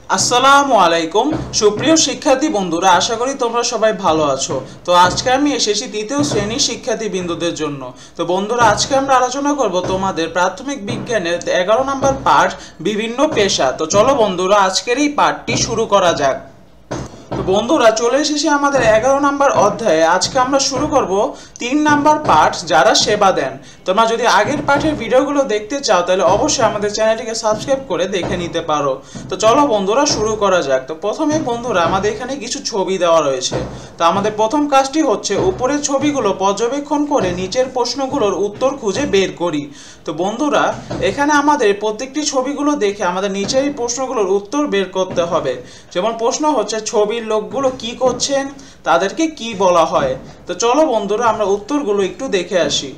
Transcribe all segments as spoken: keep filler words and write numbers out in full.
আসসালামু আলাইকুম সুপ্রিয় শিক্ষার্থী বন্ধুরা, আশা করি তোমরা সবাই ভালো আছো। তো আজকে আমি এসেছি তৃতীয় শ্রেণীর শিক্ষার্থী বিন্দুদের জন্য। তো বন্ধুরা, আজকে আমরা আলোচনা করব তোমাদের প্রাথমিক বিজ্ঞানের এগারো নম্বর পাঠ বিভিন্ন পেশা। তো চলো বন্ধুরা, আজকের এই পাঠটি শুরু করা যাক। বন্ধুরা, চলে এসেছি আমাদের এগারো নম্বর অধ্যায়ে। আজকে আমরা শুরু করব তিন নম্বর পাঠ, যারা সেবা দেন। তোমরা যদি আগের পাঠের ভিডিওগুলো দেখতে চাও তাহলে অবশ্যই আমাদের চ্যানেলটিকে সাবস্ক্রাইব করে দেখে নিতে পারো। তো চলো বন্ধুরা, শুরু করা যাক। তো প্রথমে বন্ধুরা, আমাদের এখানে কিছু ছবি দেওয়া রয়েছে। তো আমাদের প্রথম কাজটি হচ্ছে উপরের ছবিগুলো পর্যবেক্ষণ করে নিচের প্রশ্নগুলোর উত্তর খুঁজে বের করি। তো বন্ধুরা, এখানে আমাদের প্রত্যেকটি ছবিগুলো দেখে আমাদের নিচের এই প্রশ্নগুলোর উত্তর বের করতে হবে। যেমন প্রশ্ন হচ্ছে, ছবির লোকগুলো কি করছেন, তাদেরকে কি বলা হয়। তো চলো বন্ধুরা, আমরা উত্তরগুলো একটু দেখে আসি।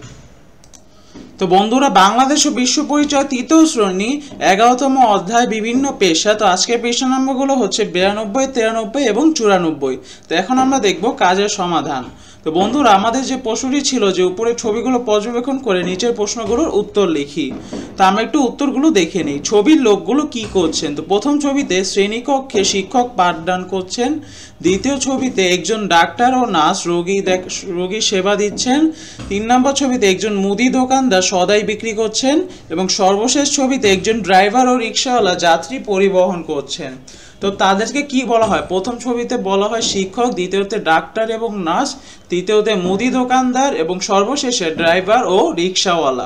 তো বন্ধুরা, বাংলাদেশ ও বিশ্ব পরিচয় তৃতীয় শ্রেণী এগারোতম অধ্যায় বিভিন্ন পেশা। তো আজকের পেশা নম্বরগুলো হচ্ছে বিরানব্বই, তিরানব্বই এবং চুরানব্বই। তো এখন আমরা দেখব কাজের সমাধান। তো বন্ধুরা, আমাদের যে প্রশ্নটি ছিল যে উপরে ছবিগুলো পর্যবেক্ষণ করে নিচের প্রশ্নগুলোর উত্তর লিখি। তো আমরা একটু উত্তরগুলো দেখে নিই। ছবির লোকগুলো কি করছেন। তো প্রথম ছবিতে শ্রেণীকক্ষে শিক্ষক পাঠদান করছেন। দ্বিতীয় ছবিতে একজন ডাক্তার ও নার্স রোগী দেখ রোগীর সেবা দিচ্ছেন। তিন নম্বর ছবিতে একজন মুদি দোকানদার সদাই বিক্রি করছেন। এবং সর্বশেষ ছবিতে একজন ড্রাইভার ও রিক্সাওয়ালা যাত্রী পরিবহন করছেন। তো তাদেরকে কি বলা হয়? প্রথম ছবিতে বলা হয় শিক্ষক, দ্বিতীয়তে ডাক্তার এবং নার্স, তৃতীয়তে মুদি দোকানদার এবং সর্বশেষে ড্রাইভার ও রিক্সাওয়ালা।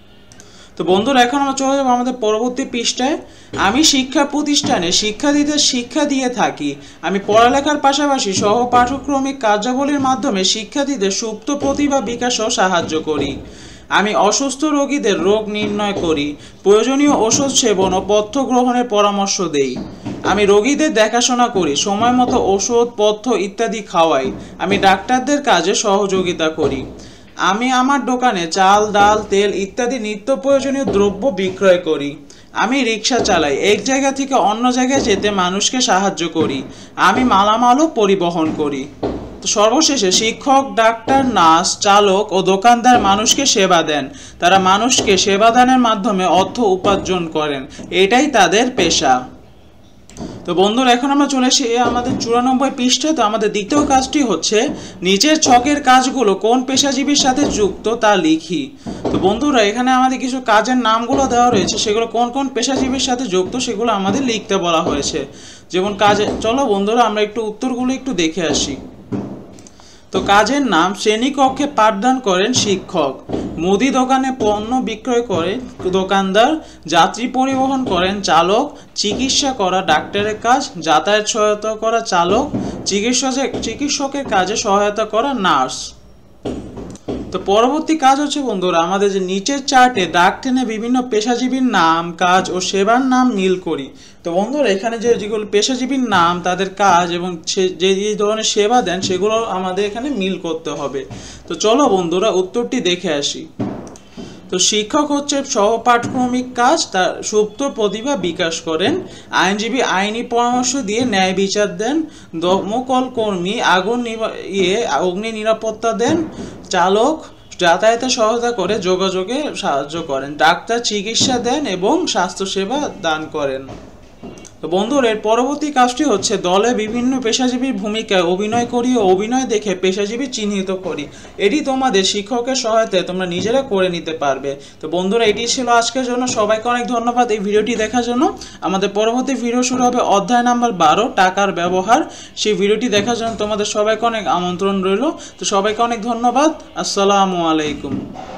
তো বন্ধুরা, এখন আমরা চলে যাবো আমাদের পরবর্তী পৃষ্ঠায়। আমি শিক্ষা প্রতিষ্ঠানে শিক্ষার্থীদের শিক্ষা দিয়ে থাকি। আমি পড়ালেখার পাশাপাশি সহ পাঠ্যক্রমিক কার্যাবলীর মাধ্যমে শিক্ষার্থীদের সুপ্ত প্রতিভা বিকাশেও সাহায্য করি। আমি অসুস্থ রোগীদের রোগ নির্ণয় করি, প্রয়োজনীয় ওষুধ সেবন ও পথ্য গ্রহণের পরামর্শ দেই। আমি রোগীদের দেখাশোনা করি, সময় মতো ওষুধ পথ্য ইত্যাদি খাওয়াই। আমি ডাক্তারদের কাজে সহযোগিতা করি। আমি আমার দোকানে চাল, ডাল, তেল ইত্যাদি নিত্য প্রয়োজনীয় দ্রব্য বিক্রয় করি। আমি রিক্সা চালাই, এক জায়গা থেকে অন্য জায়গায় যেতে মানুষকে সাহায্য করি। আমি মালামালও পরিবহন করি। তো সর্বশেষে শিক্ষক, ডাক্তার, নার্স, চালক ও দোকানদার মানুষকে সেবা দেন। তারা মানুষকে সেবা দানের মাধ্যমে অর্থ উপার্জন করেন। এটাই তাদের পেশা। তো বন্ধুরা, এখন আমরা চলে এসে আমাদের চুরানব্বই পৃষ্ঠায়। তো আমাদের দ্বিতীয় কাজটি হচ্ছে নিচের ছকের কাজগুলো কোন পেশাজীবীর সাথে যুক্ত তা লিখি। তো বন্ধুরা, এখানে আমাদের কিছু কাজের নামগুলো দেওয়া রয়েছে, সেগুলো কোন কোন পেশাজীবীর সাথে যুক্ত সেগুলো আমাদের লিখতে বলা হয়েছে। যেমন কাজে, চলো বন্ধুরা আমরা একটু উত্তরগুলো একটু দেখে আসি। তো কাজের নাম, শ্রেণীকক্ষে পাঠদান করেন শিক্ষক, মুদি দোকানে পণ্য বিক্রয় করেন দোকানদার, যাত্রী পরিবহন করেন চালক, চিকিৎসা করা ডাক্তারের কাজ, যাতায়াত সহায়তা করা চালক, চিকিৎসকের চিকিৎসকের কাজে সহায়তা করা নার্স। তো পরবর্তী কাজ হচ্ছে বন্ধুরা, আমাদের যে নিচের চার্টে দাগ টেনে বিভিন্ন পেশাজীবীর নাম, কাজ ও সেবার নাম মিল করি। তো বন্ধুরা, এখানে যে যেগুলো পেশাজীবীর নাম, তাদের কাজ এবং যে যে ধরনের সেবা দেন সেগুলো আমাদের এখানে মিল করতে হবে। তো চলো বন্ধুরা, উত্তরটি দেখে আসি। তো শিক্ষক হচ্ছে সহপাঠক্রমিক কাজ, তার সুপ্ত প্রতিভা বিকাশ করেন। আইনজীবী আইনি পরামর্শ দিয়ে ন্যায় বিচার দেন। দমকল কর্মী আগুন ইয়ে অগ্নি নিরাপত্তা দেন। চালক যাতায়াতে সহায়তা করে যোগাযোগে সাহায্য করেন। ডাক্তার চিকিৎসা দেন এবং স্বাস্থ্যসেবা দান করেন। তো বন্ধুরা, এর পরবর্তী কাজটি হচ্ছে দলে বিভিন্ন পেশাজীবীর ভূমিকায় অভিনয় করি ও অভিনয় দেখে পেশাজীবী চিহ্নিত করি। এটি তোমাদের শিক্ষকের সহায়তায় তোমরা নিজেরা করে নিতে পারবে। তো বন্ধুরা, এটি ছিল আজকের জন্য। সবাইকে অনেক ধন্যবাদ এই ভিডিওটি দেখার জন্য। আমাদের পরবর্তী ভিডিও শুরু হবে অধ্যায় নাম্বার বারো, টাকার ব্যবহার। সেই ভিডিওটি দেখার জন্য তোমাদের সবাইকে অনেক আমন্ত্রণ রইল। তো সবাইকে অনেক ধন্যবাদ। আসসালামু আলাইকুম।